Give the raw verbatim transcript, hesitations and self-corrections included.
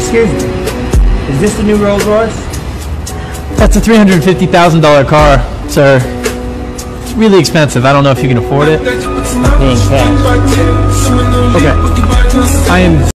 Excuse me. Is this the new Rolls Royce? That's a three hundred fifty thousand dollar car, sir. It's really expensive. I don't know if you can afford it. Paying cash. Okay. I am